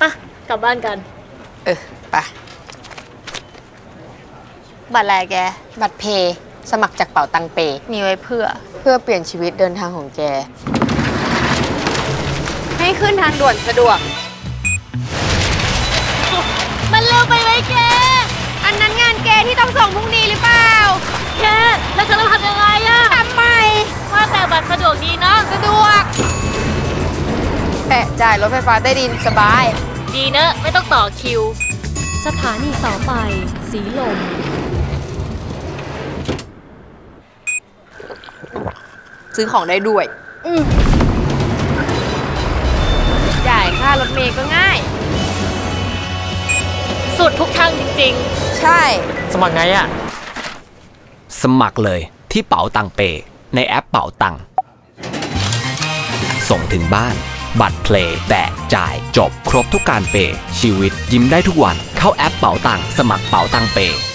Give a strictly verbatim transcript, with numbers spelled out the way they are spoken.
ปะกลับบ้านกันเออไปบัตรอะไรแกบัตรเพย์สมัครจากเป๋าตังเปมีไว้เพื่อเพื่อเปลี่ยนชีวิตเดินทางของแกให้ขึ้นทางด่วนสะดวกมันเร็วไปไหมแกอันนั้นงานแกที่ต้องส่งพรุ่งนี้หรือเปล่าแกแล้วจะต้องทำยังไงอะทำไมว่าแต่บัตรสะดวกดีเนาะสะดวกแปะจ่ายรถไฟฟ้าใต้ดินสบายดีเนอะไม่ต้องต่อคิวสถานีต่อไปสีลมซื้อของได้ด้วยจ่ายค่ารถเมล์ก็ง่ายสุดทุกทางจริงๆใช่สมัครไงอะสมัครเลยที่เป๋าตังเปในแอปเป๋าตังส่งถึงบ้านบัตรเพลย์แตะจ่ายจบครบทุกการเปย์ชีวิตยิ้มได้ทุกวันเข้าแอปเป๋าตังสมัครเป๋าตังเปย์